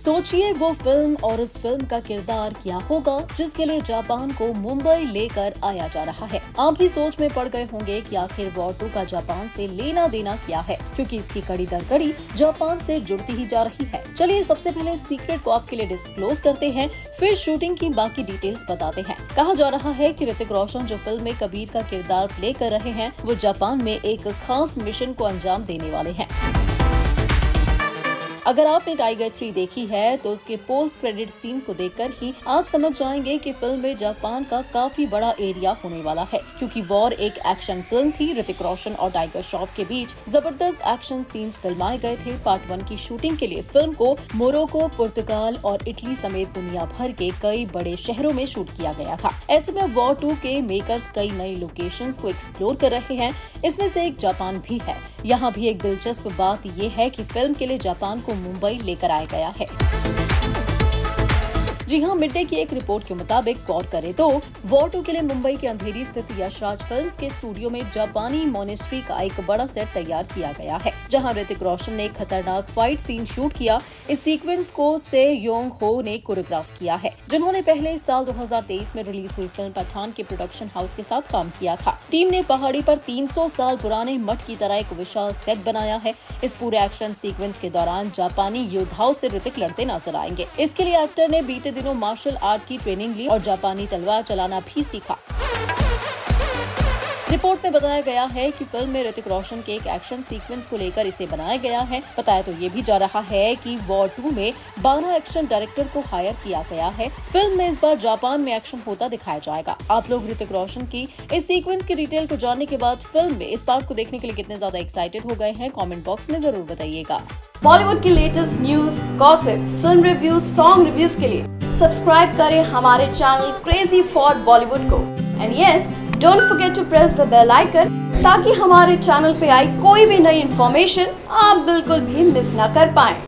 सोचिए वो फिल्म और उस फिल्म का किरदार क्या होगा जिसके लिए जापान को मुंबई लेकर आया जा रहा है। आप भी सोच में पड़ गए होंगे कि आखिर वॉर 2 का जापान से लेना देना क्या है, क्योंकि इसकी कड़ी दर कड़ी जापान से जुड़ती ही जा रही है। चलिए सबसे पहले सीक्रेट को आपके लिए डिस्क्लोज करते हैं, फिर शूटिंग की बाकी डिटेल्स बताते हैं। कहा जा रहा है कि ऋतिक रोशन जो फिल्म में कबीर का किरदार प्ले कर रहे हैं, वो जापान में एक खास मिशन को अंजाम देने वाले हैं। अगर आपने टाइगर 3 देखी है तो उसके पोस्ट क्रेडिट सीन को देखकर ही आप समझ जाएंगे कि फिल्म में जापान का काफी बड़ा एरिया होने वाला है, क्योंकि वॉर एक एक्शन फिल्म थी। ऋतिक रोशन और टाइगर श्रॉफ के बीच जबरदस्त एक्शन सीन्स फिल्माए गए थे। पार्ट 1 की शूटिंग के लिए फिल्म को मोरक्को, पुर्तगाल और इटली समेत दुनिया भर के कई बड़े शहरों में शूट किया गया था। ऐसे में वॉर 2 के मेकर्स कई नई लोकेशंस को एक्सप्लोर कर रहे हैं, इसमें से एक जापान भी है। यहाँ भी एक दिलचस्प बात ये है कि फिल्म के लिए जापान को मुंबई लेकर आया गया है। जी हाँ, मिड डे की एक रिपोर्ट के मुताबिक गौर करें तो वॉर 2 के लिए मुंबई के अंधेरी स्थित यशराज फिल्म्स के स्टूडियो में जापानी मोनेस्ट्री का एक बड़ा सेट तैयार किया गया है, जहां ऋतिक रोशन ने एक खतरनाक फाइट सीन शूट किया। इस सीक्वेंस को से योंग हो ने कोरियोग्राफ किया है, जिन्होंने पहले इस साल 2023 में रिलीज हुई फिल्म पठान के प्रोडक्शन हाउस के साथ काम किया था। टीम ने पहाड़ी पर 300 साल पुराने मठ की तरह एक विशाल सेट बनाया है। इस पूरे एक्शन सीक्वेंस के दौरान जापानी योद्धाओं से ऋतिक लड़ते नजर आएंगे। इसके लिए एक्टर ने बीते दिनों मार्शल आर्ट की ट्रेनिंग ली और जापानी तलवार चलाना भी सीखा। रिपोर्ट में बताया गया है कि फिल्म में ऋतिक रोशन के एक एक्शन सीक्वेंस को लेकर इसे बनाया गया है। बताया तो ये भी जा रहा है कि वॉर 2 में 12 एक्शन डायरेक्टर को हायर किया गया है। फिल्म में इस बार जापान में एक्शन होता दिखाया जाएगा। आप लोग ऋतिक रोशन की इस सीक्वेंस की डिटेल को जानने के बाद फिल्म में इस पार्ट को देखने के लिए कितने ज्यादा एक्साइटेड हो गए हैं, कमेंट बॉक्स में जरूर बताइएगा। बॉलीवुड की latest news, gossip, film reviews, song reviews के लिए सब्सक्राइब करें हमारे चैनल क्रेजी फॉर बॉलीवुड को। And yes, don't forget to press the bell icon, ताकि हमारे चैनल पे आई कोई भी नई इन्फॉर्मेशन आप बिल्कुल भी मिस ना कर पाएं।